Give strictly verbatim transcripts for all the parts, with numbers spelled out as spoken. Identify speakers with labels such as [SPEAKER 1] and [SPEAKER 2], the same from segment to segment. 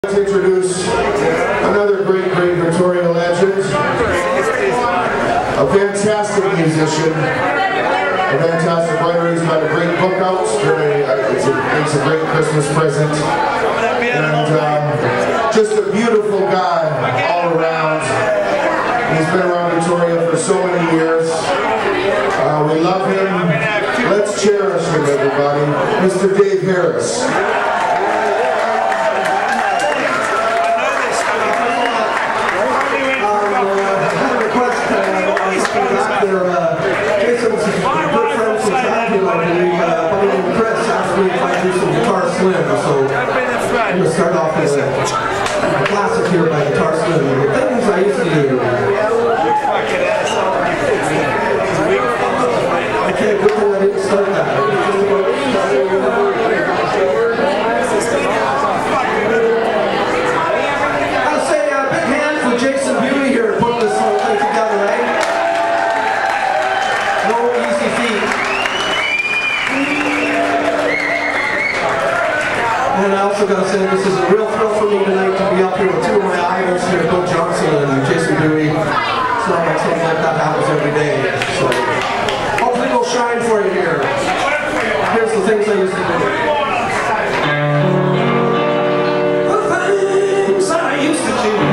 [SPEAKER 1] To introduce another great, great Victoria legend, a fantastic musician, a fantastic writer. He's got a great book out. Very, uh, it's a, makes a great Christmas present, and um, just a beautiful guy all around. He's been around Victoria for so many years. Uh, we love him. Let's cherish him, everybody. Mister Dave Harris.
[SPEAKER 2] They're uh, some good friends from childhood, I believe. Uh, Buddy and Chris asked me if I do some Guitar Slim, so I'm going to start off with a, a classic here by Guitar Slim. The things I used to do. I can't good thing I didn't start that. I'll say a big hand for Jason Beauty here to put this whole thing together, right? No easy feat. And I also got to say this is a real thrill for me tonight to be up here with two of my idols here, Bill Johnson and Jason Dewey. It's not like something like that happens every day. So hopefully it'll shine for you here. Here's the things I used to do. The things I used to do.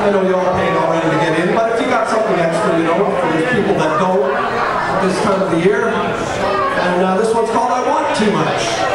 [SPEAKER 2] I know you all paid already to get in, but if you got something extra, you know, for those people that don't at this time of the year. And uh, this one's called I Want Too Much.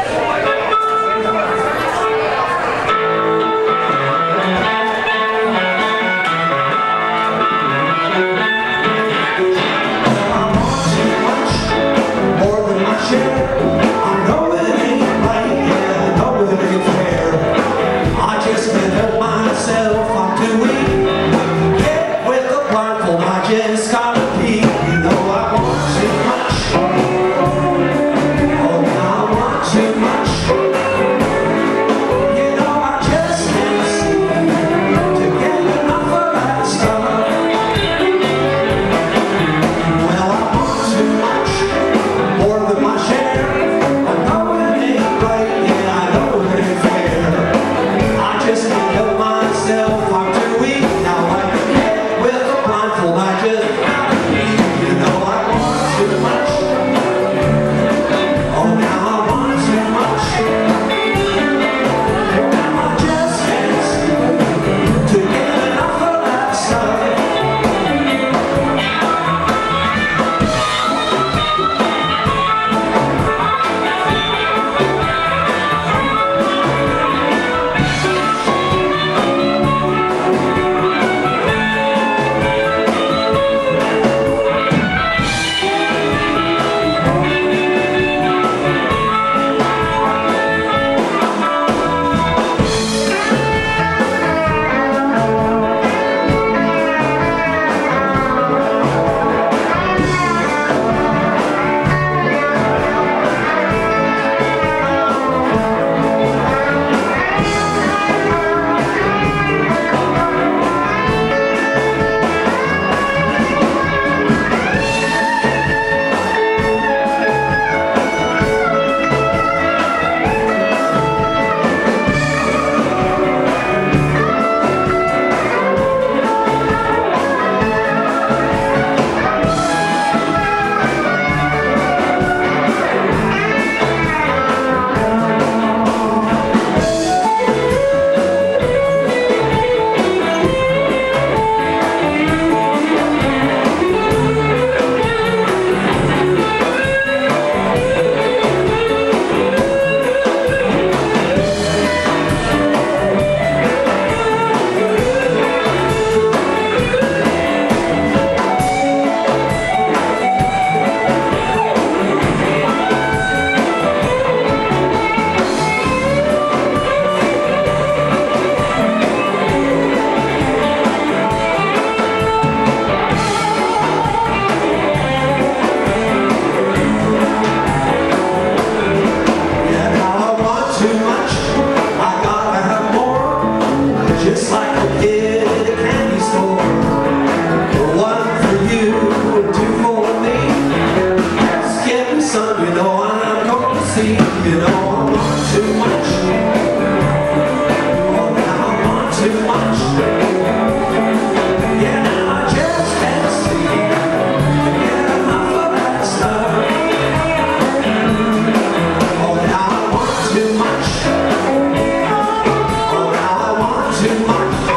[SPEAKER 3] Too much.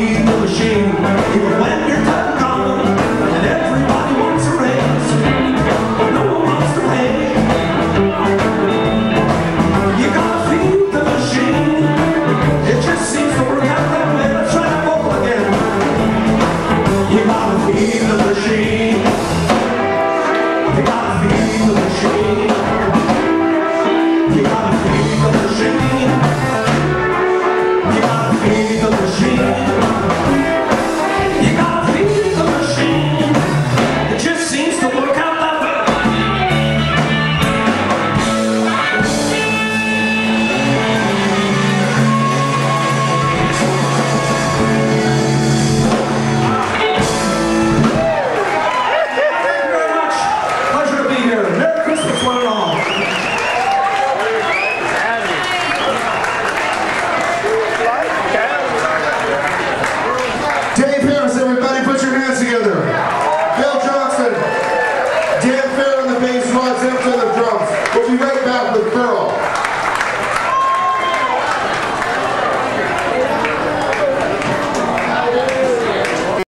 [SPEAKER 3] beat the machine. Even when